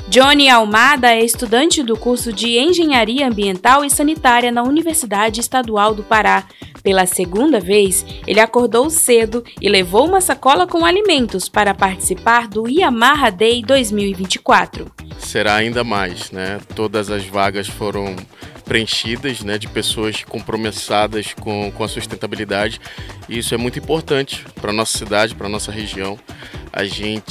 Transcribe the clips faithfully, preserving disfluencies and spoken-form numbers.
Johnny Almada é estudante do curso de Engenharia Ambiental e Sanitária na Universidade Estadual do Pará. Pela segunda vez, ele acordou cedo e levou uma sacola com alimentos para participar do Yamaha Day dois mil e vinte e quatro. Será ainda mais, né? Todas as vagas foram preenchidas, né, de pessoas compromissadas com, com a sustentabilidade, e isso é muito importante para a nossa cidade, para a nossa região, a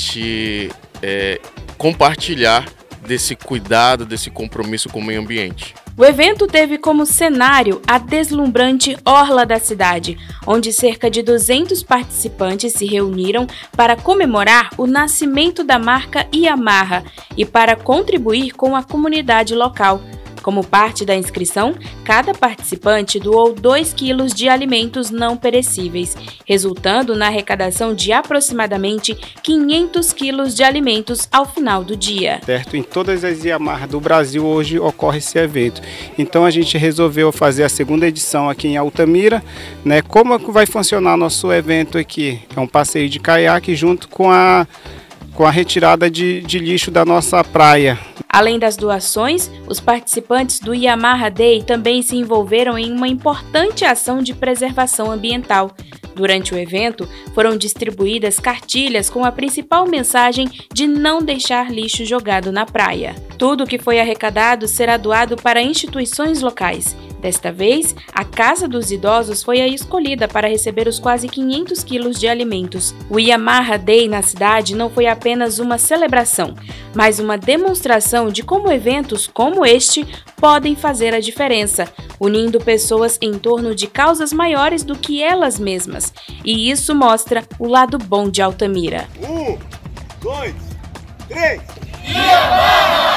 gente é, compartilhar desse cuidado, desse compromisso com o meio ambiente. O evento teve como cenário a deslumbrante orla da cidade, onde cerca de duzentos participantes se reuniram para comemorar o nascimento da marca Yamaha e para contribuir com a comunidade local. Como parte da inscrição, cada participante doou dois quilos de alimentos não perecíveis, resultando na arrecadação de aproximadamente quinhentos quilos de alimentos ao final do dia. Certo, em todas as Yamaha do Brasil hoje ocorre esse evento. Então a gente resolveu fazer a segunda edição aqui em Altamira, né? Como vai funcionar nosso evento aqui? É um passeio de caiaque junto com a, com a retirada de, de lixo da nossa praia. Além das doações, os participantes do Yamaha Day também se envolveram em uma importante ação de preservação ambiental. Durante o evento, foram distribuídas cartilhas com a principal mensagem de não deixar lixo jogado na praia. Tudo que foi arrecadado será doado para instituições locais. Desta vez, a Casa dos Idosos foi a escolhida para receber os quase quinhentos quilos de alimentos. O Yamaha Day na cidade não foi apenas uma celebração, mas uma demonstração de como eventos como este podem fazer a diferença, unindo pessoas em torno de causas maiores do que elas mesmas. E isso mostra o lado bom de Altamira. Um, dois, três! Yamaha!